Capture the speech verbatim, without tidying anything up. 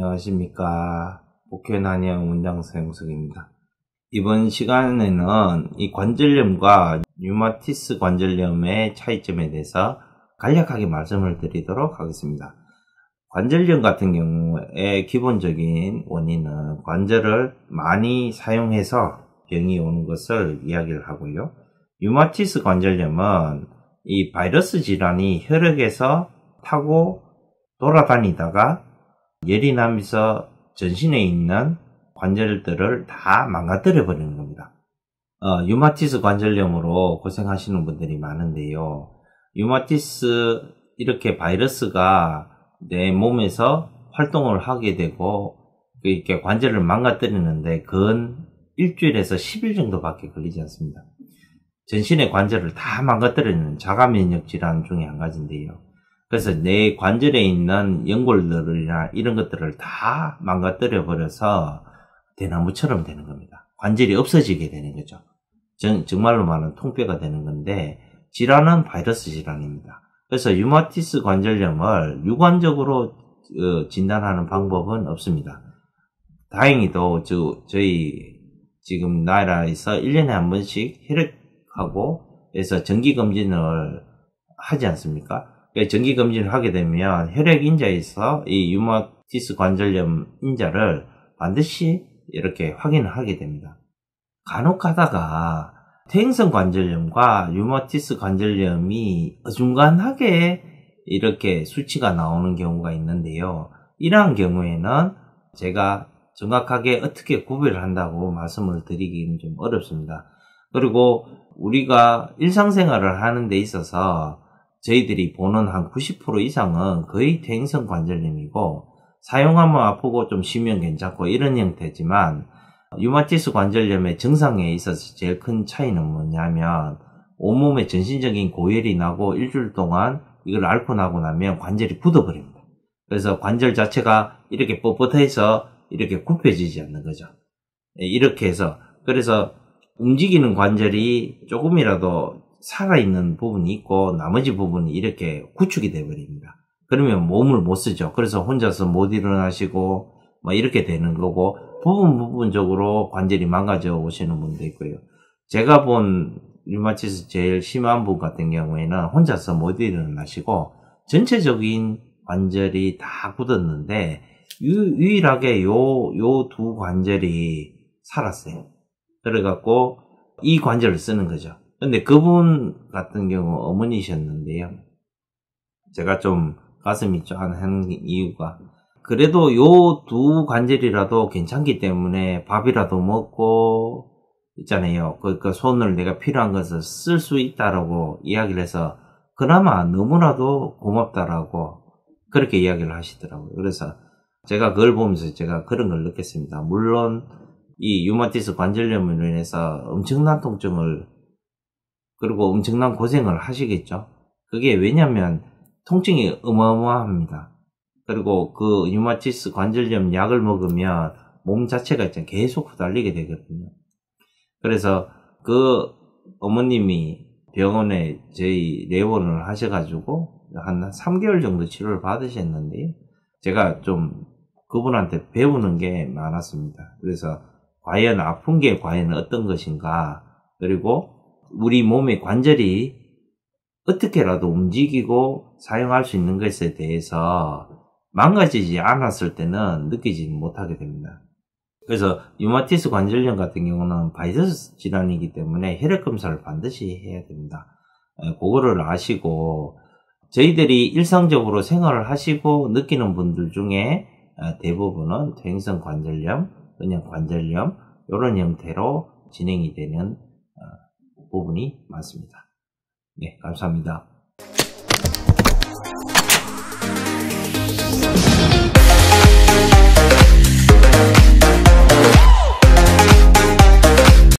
안녕하십니까. 복현 한의학 원장사 영석입니다. 이번 시간에는 이 관절염과 류마티스 관절염의 차이점에 대해서 간략하게 말씀을 드리도록 하겠습니다. 관절염 같은 경우에 기본적인 원인은 관절을 많이 사용해서 병이 오는 것을 이야기를 하고요. 류마티스 관절염은 이 바이러스 질환이 혈액에서 타고 돌아다니다가 열이 나면서 전신에 있는 관절들을 다 망가뜨려 버리는 겁니다. 어, 류마티스 관절염으로 고생하시는 분들이 많은데요. 류마티스 이렇게 바이러스가 내 몸에서 활동을 하게 되고 이렇게 관절을 망가뜨리는데 근 일주일에서 십 일 정도밖에 걸리지 않습니다. 전신의 관절을 다 망가뜨리는 자가 면역 질환 중에 한 가지인데요. 그래서 내 관절에 있는 연골들이나 이런 것들을 다 망가뜨려 버려서 대나무처럼 되는 겁니다. 관절이 없어지게 되는 거죠. 정, 정말로 말하면 통뼈가 되는 건데 질환은 바이러스 질환입니다. 그래서 류마티스 관절염을 유관적으로 어, 진단하는 방법은 없습니다. 다행히도 저, 저희 지금 나라에서 일 년에 한 번씩 혈액하고 해서 정기검진을 하지 않습니까? 정기검진을 하게 되면 혈액 인자에서 이 류마티스 관절염 인자를 반드시 이렇게 확인을 하게 됩니다. 간혹 가다가 퇴행성 관절염과 류마티스 관절염이 어중간하게 이렇게 수치가 나오는 경우가 있는데요. 이러한 경우에는 제가 정확하게 어떻게 구별을 한다고 말씀을 드리기는 좀 어렵습니다. 그리고 우리가 일상생활을 하는 데 있어서 저희들이 보는 한 구십 퍼센트 이상은 거의 퇴행성 관절염이고 사용하면 아프고 좀 쉬면 괜찮고 이런 형태지만 류마티스 관절염의 증상에 있어서 제일 큰 차이는 뭐냐면 온몸에 전신적인 고열이 나고 일주일 동안 이걸 앓고 나고 나면 관절이 굳어버립니다. 그래서 관절 자체가 이렇게 뻣뻣해서 이렇게 굽혀지지 않는 거죠. 이렇게 해서 그래서 움직이는 관절이 조금이라도 살아있는 부분이 있고 나머지 부분이 이렇게 구축이 되어버립니다. 그러면 몸을 못 쓰죠. 그래서 혼자서 못 일어나시고 뭐 이렇게 되는 거고 부분 부분적으로 관절이 망가져 오시는 분도 있고요. 제가 본 류마티스 제일 심한 분 같은 경우에는 혼자서 못 일어나시고 전체적인 관절이 다 굳었는데 유, 유일하게 요, 요 두 관절이 살았어요. 그래갖고 이 관절을 쓰는 거죠. 근데 그분 같은 경우 어머니셨는데요. 제가 좀 가슴이 짠한 이유가 그래도 요 두 관절이라도 괜찮기 때문에 밥이라도 먹고 있잖아요. 그, 그 손을 내가 필요한 것을 쓸 수 있다라고 이야기를 해서 그나마 너무나도 고맙다라고 그렇게 이야기를 하시더라고요. 그래서 제가 그걸 보면서 제가 그런 걸 느꼈습니다. 물론 이 류마티스 관절염으로 인해서 엄청난 통증을 그리고 엄청난 고생을 하시겠죠. 그게 왜냐면 통증이 어마어마합니다. 그리고 그 류마티스 관절염 약을 먹으면 몸 자체가 있잖아요. 계속 후달리게 되거든요. 그래서 그 어머님이 병원에 저희 내원을 하셔가지고 한 삼 개월 정도 치료를 받으셨는데요. 제가 좀 그분한테 배우는 게 많았습니다. 그래서 과연 아픈 게 과연 어떤 것인가 그리고 우리 몸의 관절이 어떻게라도 움직이고 사용할 수 있는 것에 대해서 망가지지 않았을 때는 느끼지 못하게 됩니다. 그래서 류마티스 관절염 같은 경우는 바이러스 질환이기 때문에 혈액 검사를 반드시 해야 됩니다. 그거를 아시고 저희들이 일상적으로 생활을 하시고 느끼는 분들 중에 대부분은 퇴행성 관절염, 그냥 관절염 이런 형태로 진행이 되는 부분이 많습니다. 네, 감사합니다.